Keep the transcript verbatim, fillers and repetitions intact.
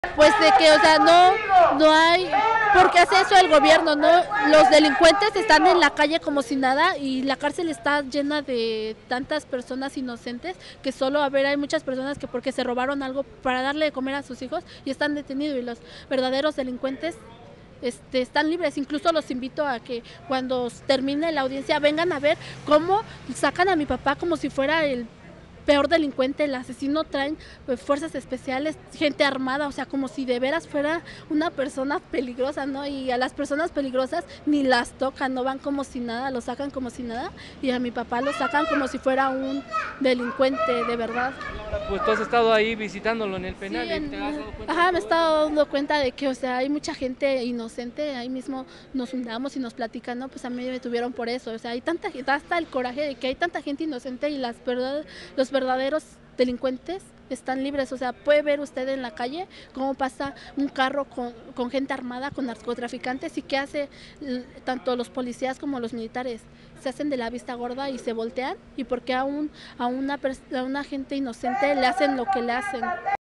Pues de que, o sea, no, no hay, ¿por qué hace eso el gobierno? No, los delincuentes están en la calle como si nada y la cárcel está llena de tantas personas inocentes que solo, a ver, hay muchas personas que porque se robaron algo para darle de comer a sus hijos y están detenidos y los verdaderos delincuentes Este, están libres. Incluso los invito a que cuando termine la audiencia vengan a ver cómo sacan a mi papá como si fuera el peor delincuente, el asesino. Traen pues, fuerzas especiales, gente armada, o sea, como si de veras fuera una persona peligrosa, ¿no? Y a las personas peligrosas ni las tocan, no van como si nada, lo sacan como si nada, y a mi papá lo sacan como si fuera un delincuente de verdad. Pues tú has estado ahí visitándolo en el penal, Sí, ¿y te has en, dado cuenta de ajá, me he todo esto? estado dando cuenta de que, o sea, hay mucha gente inocente, ahí mismo nos juntamos y nos platican, no, pues a mí me detuvieron por eso, o sea, hay tanta gente, hasta el coraje de que hay tanta gente inocente y las verdad, los verdaderos delincuentes están libres, o sea, puede ver usted en la calle cómo pasa un carro con, con gente armada, con narcotraficantes y qué hace tanto los policías como los militares, se hacen de la vista gorda y se voltean y porque a, un, a, una, a una gente inocente le hacen lo que le hacen.